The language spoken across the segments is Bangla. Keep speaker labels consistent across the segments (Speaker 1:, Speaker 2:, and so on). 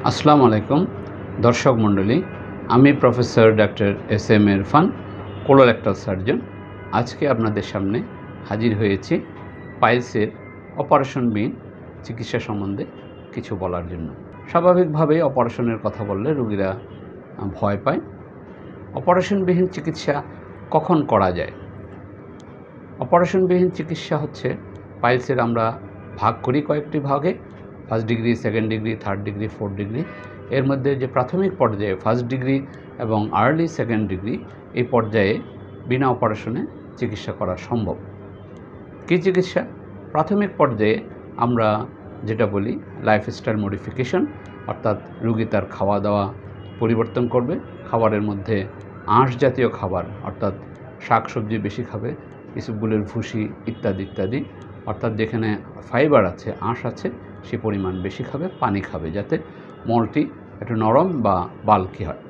Speaker 1: আসসালামু আলাইকুম দর্শক মণ্ডলী, আমি professor doctor S M. Irfan, colorectal surgeon. আজকে আপনাদের সামনে হাজির হয়েছি পাইলসের অপারেশনবিহীন চিকিৎসা সম্বন্ধে কিছু বলার জন্য। স্বাভাবিকভাবেই অপারেশনের কথা বললে রোগীরা ভয় পায়। অপারেশনবিহীন চিকিৎসা কখন করা যায়? অপারেশনবিহীন চিকিৎসা হচ্ছে পাইলসের আমরা ভাগ করি কয়েকটি ভাগে, first degree, second degree, third degree, fourth degree. এর মধ্যে যে প্রাথমিক পর্যায়ে ফার্স্ট ডিগ্রি এবং আর্লি সেকেন্ড ডিগ্রি, এই পর্যায়ে বিনা অপারেশনে চিকিৎসা করা সম্ভব। কী চিকিৎসা? প্রাথমিক পর্যায়ে আমরা যেটা বলি লাইফস্টাইল মডিফিকেশন, অর্থাৎ রোগী তার খাওয়া দাওয়া পরিবর্তন করবে। খাবারের মধ্যে আঁশ জাতীয় খাবার, অর্থাৎ শাক সবজি বেশি খাবে, ইসবগুলের ভুসি ইত্যাদি ইত্যাদি, অর্থাৎ যেখানে ফাইবার আছে, আঁশ আছে, সে পরিমাণ বেশি খাবে। পানি খাবে যাতে মলটি একটু নরম বা বাল্কি হয়।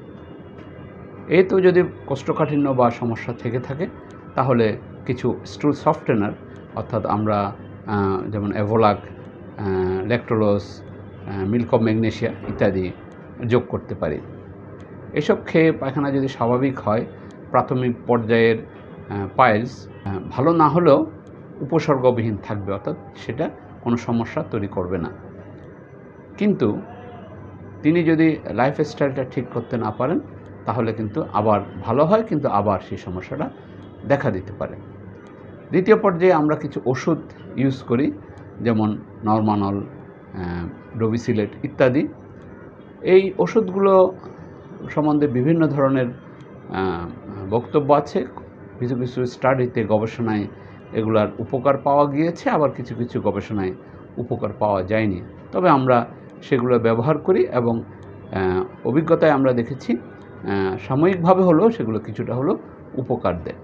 Speaker 1: এই তো যদি কোষ্ঠকাঠিন্য বা সমস্যা থেকে থাকে তাহলে কিছু স্টুল সফটেনার, অর্থাৎ আমরা যেমন Avolac, lactulose, milk of magnesia ইত্যাদি যোগ করতে পারি। এসব খেয়ে পায়খানা যদি স্বাভাবিক হয়, প্রাথমিক পর্যায়ের পাইলস ভালো না হলেও উপসর্গবিহীন থাকবে, অর্থাৎ সেটা কোনো সমস্যা তৈরি করবে না। কিন্তু তিনি যদি লাইফস্টাইলটা ঠিক করতে না পারেন তাহলে কিন্তু আবার ভালো হয়, কিন্তু আবার সেই সমস্যাটা দেখা দিতে পারে। দ্বিতীয় পর্যায়ে আমরা কিছু ওষুধ ইউজ করি, যেমন নরমানল, ডোভিসিলেট ইত্যাদি। এই ওষুধগুলো সম্বন্ধে বিভিন্ন ধরনের বক্তব্য আছে। কিছু কিছু স্টাডিতে, গবেষণায় এগুলার উপকার পাওয়া গিয়েছে, আবার কিছু কিছু গবেষণায় উপকার পাওয়া যায়নি। তবে আমরা সেগুলো ব্যবহার করি এবং অভিজ্ঞতায় আমরা দেখেছি সাময়িকভাবে হলেও সেগুলো কিছুটা হলেও উপকার দেয়।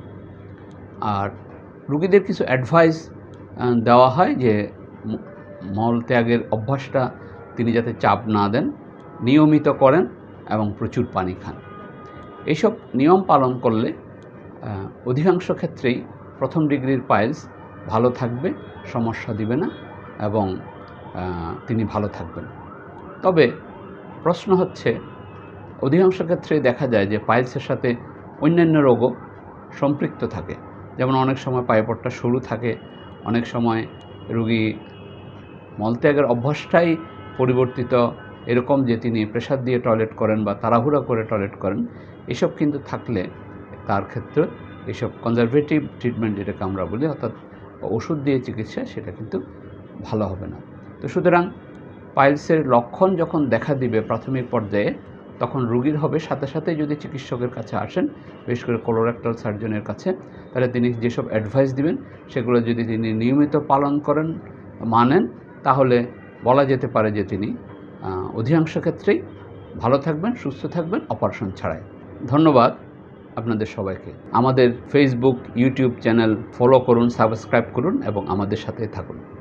Speaker 1: আর রোগীদের কিছু অ্যাডভাইস দেওয়া হয় যে মল ত্যাগের অভ্যাসটা তিনি যাতে চাপ না দেন, নিয়মিত করেন এবং প্রচুর পানি খান। এইসব নিয়ম পালন করলে অধিকাংশ ক্ষেত্রেই প্রথম ডিগ্রির পাইলস ভালো থাকবে, সমস্যা দিবে না এবং তিনি ভালো থাকবেন। তবে প্রশ্ন হচ্ছে, অধিকাংশ ক্ষেত্রে দেখা যায় যে পাইলসের সাথে অন্যান্য রোগও সম্পৃক্ত থাকে। যেমন অনেক সময় পায়পটটা সরু থাকে, অনেক সময় রোগী মলত্যাগের অভ্যাসটাই পরিবর্তিত এরকম যে তিনি প্রেসার দিয়ে টয়লেট করেন বা তাড়াহুড়া করে টয়লেট করেন। এসব কিন্তু থাকলে তার ক্ষেত্রে এসব কনজারভেটিভ ট্রিটমেন্ট যেটাকে আমরা বলি, অর্থাৎ ওষুধ দিয়ে চিকিৎসা, সেটা কিন্তু ভালো হবে না। তো সুতরাং পাইলসের লক্ষণ যখন দেখা দিবে প্রাথমিক পর্যায়ে, তখন রোগীর হবে সাথে সাথে যদি চিকিৎসকের কাছে আসেন, বিশেষ করে কোলোরেক্টাল সার্জনের কাছে, তাহলে তিনি যেসব অ্যাডভাইস দিবেন সেগুলো যদি তিনি নিয়মিত পালন করেন, মানেন, তাহলে বলা যেতে পারে যে তিনি অধিকাংশ ক্ষেত্রেই ভালো থাকবেন, সুস্থ থাকবেন অপারেশন ছাড়াই। ধন্যবাদ আপনাদের সবাইকে। আমাদের ফেসবুক, ইউটিউব চ্যানেল ফলো করুন, সাবস্ক্রাইব করুন এবং আমাদের সাথে থাকুন।